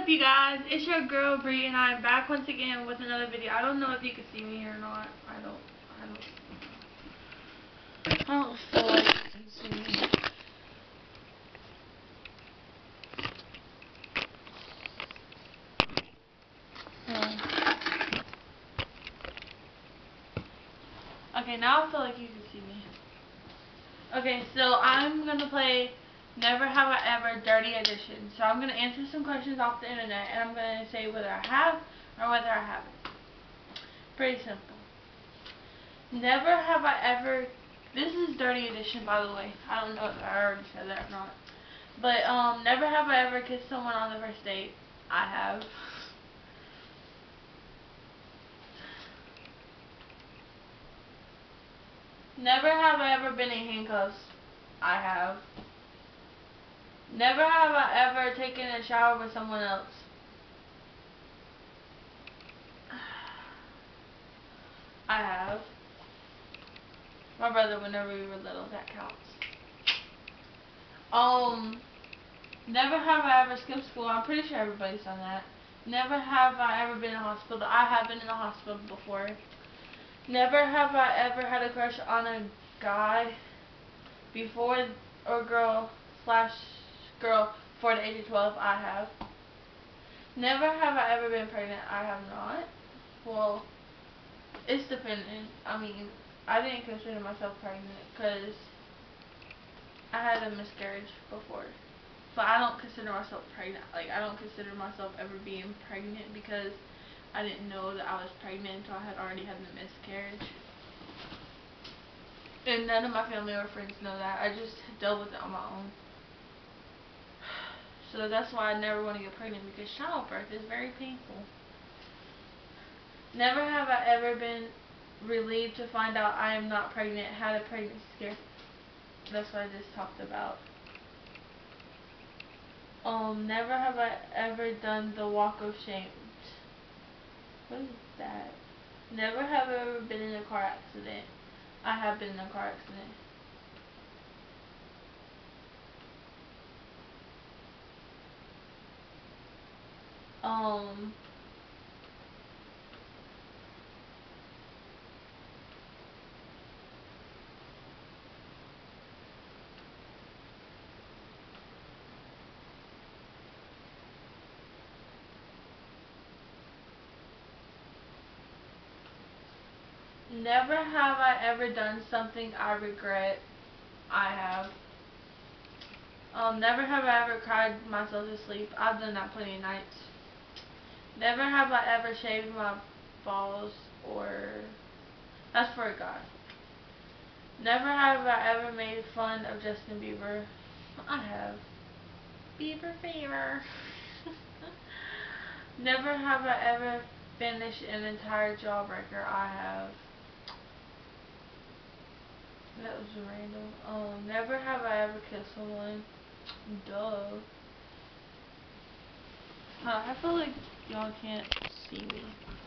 up, you guys? It's your girl Bree, and I'm back once again with another video. I don't know if you can see me or not. I don't feel like you can see me. Okay, now I feel like you can see me. Okay, so I'm gonna play Never Have I Ever Dirty Edition. So I'm gonna answer some questions off the internet, and I'm gonna say whether I have or whether I haven't. Pretty simple. Never have I ever. This is Dirty Edition, by the way. I don't know if I already said that or not. But never have I ever kissed someone on the first date. I have. Never have I ever been in handcuffs. I have. Never have I ever taken a shower with someone else. I have. My brother, whenever we were little, that counts. Never have I ever skipped school. I'm pretty sure everybody's done that. Never have I ever been in a hospital. I have been in a hospital before. Never have I ever had a crush on a guy before or girl / girl before the age of 12. I have. Never have I ever been pregnant. I have not. Well, it's dependent. I mean, I didn't consider myself pregnant because I had a miscarriage before. But I don't consider myself pregnant. Like, I don't consider myself ever being pregnant because I didn't know that I was pregnant until I had already had the miscarriage. And none of my family or friends know that. I just dealt with it on my own. So that's why I never want to get pregnant, because childbirth is very painful. Never have I ever been relieved to find out I am not pregnant. Had a pregnancy scare. That's what I just talked about. Never have I ever done the walk of shame. What is that? Never have I ever been in a car accident. I have been in a car accident. Never have I ever done something I regret. I have. Never have I ever cried myself to sleep. I've done that plenty of nights. Never have I ever shaved my balls, or that's for a guy. Never have I ever made fun of Justin Bieber. I have. Bieber fever. Never have I ever finished an entire Jawbreaker. I have. That was random. Never have I ever kissed someone. Duh. I feel like y'all can't see me.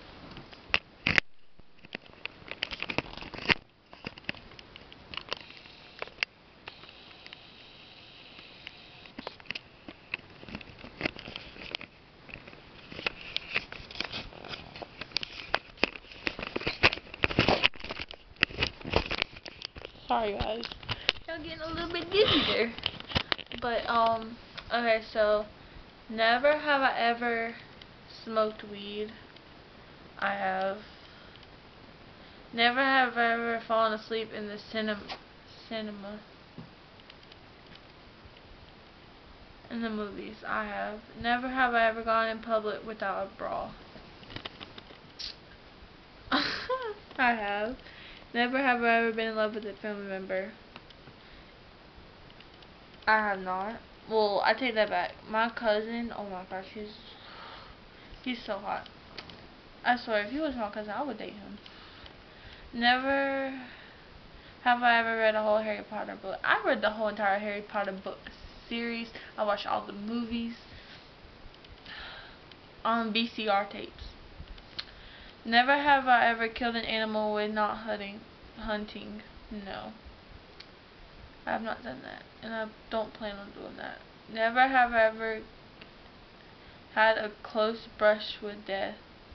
Sorry guys. Y'all getting a little bit dizzy there. But okay, so never have I ever smoked weed. I have. Never have I ever fallen asleep in the cinema. In the movies. I have. Never have I ever gone in public without a bra. I have. Never have I ever been in love with a family member. I have not. Well, I take that back. My cousin, oh my gosh, he's so hot. I swear, if he was my cousin, I would date him. Never have I ever read a whole Harry Potter book. I read the whole entire Harry Potter book series. I watched all the movies on VCR tapes. Never have I ever killed an animal with not hunting. No. I have not done that, and I don't plan on doing that. Never have I ever Had a close brush with death.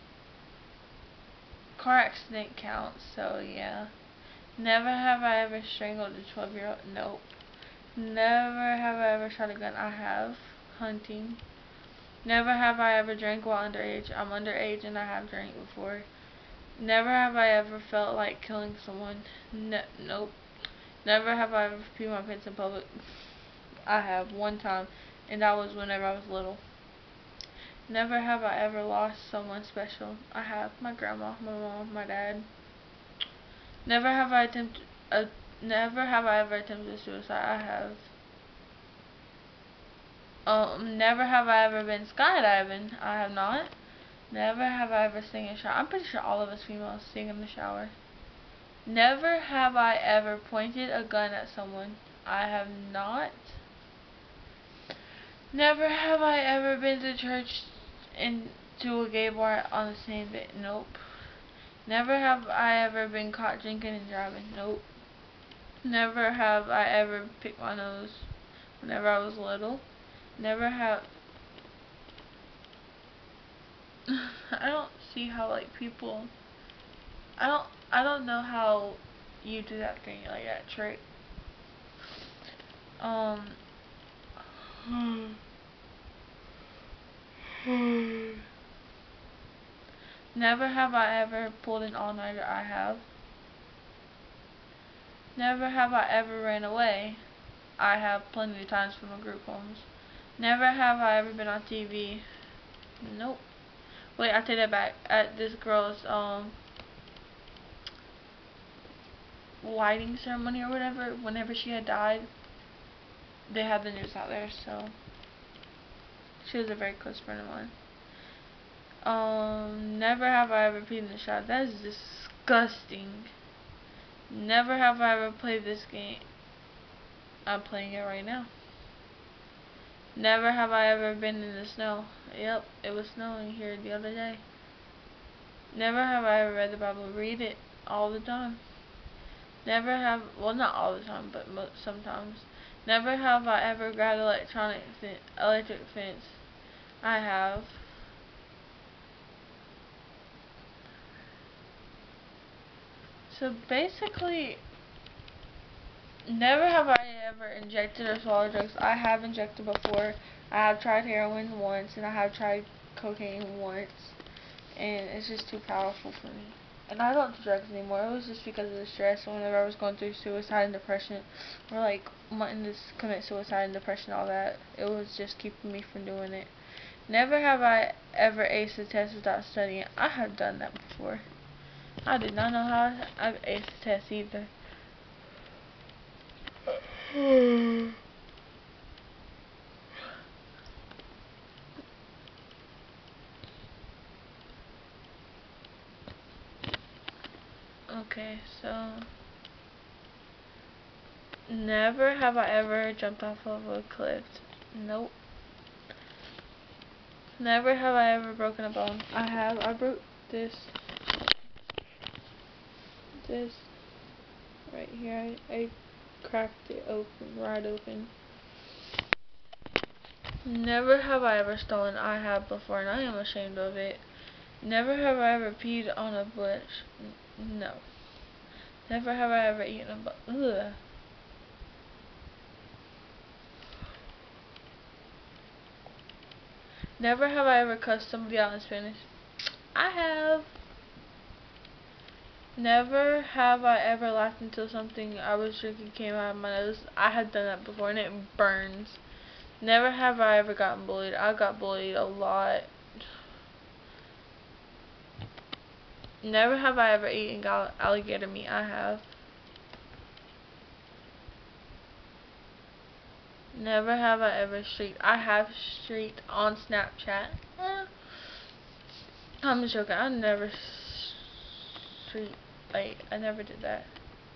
Car accident counts, so yeah. Never have I ever strangled a 12-year-old. Nope. Never have I ever shot a gun. I have. Hunting. Never have I ever drank while underage. I'm underage and I have drank before. Never have I ever felt like killing someone. Nope. Never have I ever peed my pants in public. I have one time, and that was whenever I was little. Never have I ever lost someone special. I have. My grandma, my mom, my dad. Never have I attempted never have I ever attempted suicide. I have. Never have I ever been skydiving. I have not. Never have I ever sing in the shower. I'm pretty sure all of us females sing in the shower. Never have I ever pointed a gun at someone. I have not. Never have I ever been to church and to a gay bar on the same day. Nope. Never have I ever been caught drinking and driving. Nope. Never have I ever picked my nose whenever I was little. Never have. I don't see how like people. I don't know how you do that thing, like that trick. Never have I ever pulled an all-nighter. I have. Never have I ever ran away. I have plenty of times from the group homes. Never have I ever been on TV. Nope. Wait, I take that back. At this girl's lighting ceremony or whatever, whenever she had died, they had the news out there, so she was a very close friend of mine. Never have I ever peed in the shower. That is disgusting. Never have I ever played this game. I'm playing it right now. Never have I ever been in the snow. Yep, it was snowing here the other day. Never have I ever read the Bible. Read it all the time. Never have, well, not all the time, but sometimes. Never have I ever grabbed electric fence. I have. So basically, never have I ever injected or swallowed drugs. I have injected before. I have tried heroin once, and I have tried cocaine once, and it's just too powerful for me. And I don't do drugs anymore. It was just because of the stress whenever I was going through suicide and depression, or like wanting to commit suicide and depression, all that. It was just keeping me from doing it. Never have I ever aced a test without studying. I have done that before. I did not know how I've aced a test either. Okay, so never have I ever jumped off of a cliff. Nope. Never have I ever broken a bone. I have. I broke this right here. I cracked it open, right open. Never have I ever stolen. I have before, and I am ashamed of it. Never have I ever peed on a bush. No. Never have I ever eaten a ugh. Never have I ever cussed somebody out in Spanish. I have. Never have I ever laughed until something I was drinking came out of my nose. I had done that before and it burns. Never have I ever gotten bullied. I got bullied a lot. Never have I ever eaten alligator meat. I have. Never have I ever streaked. I have streaked on Snapchat. I'm just joking. I never streaked. Like, I never did that.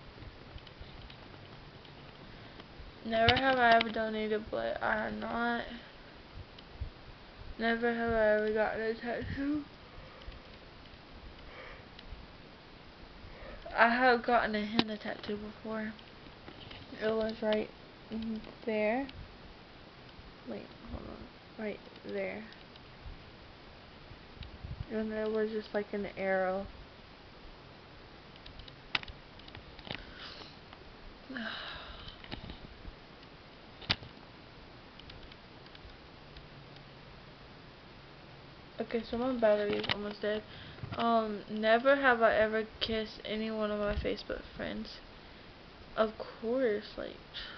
Never have I ever donated blood. I have not. Never have I ever gotten a tattoo. I have gotten a henna tattoo before. It was right there. Wait, hold on. Right there. And it was just like an arrow. Okay, so my battery is almost dead. Never have I ever kissed any one of my Facebook friends. Of course, like,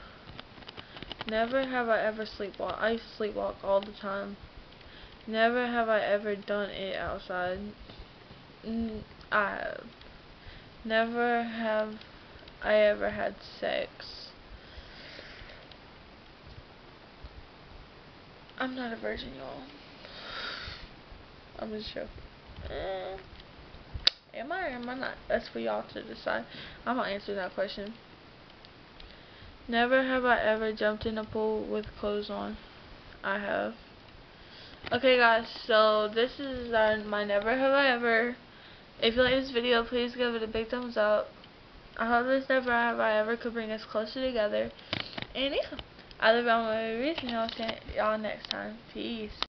never have I ever sleepwalked. I used to sleepwalk all the time. Never have I ever done it outside. I have. Never have I ever had sex. I'm not a virgin, y'all. I'm just joking. Am I or am I not? That's for y'all to decide. I'm gonna answer that question. Never have I ever jumped in a pool with clothes on. I have. Okay guys, so this is my never have I ever. If you like this video, please give it a big thumbs up. I hope this never have I ever could bring us closer together. And yeah, I love y'all, and I'll see y'all next time. Peace.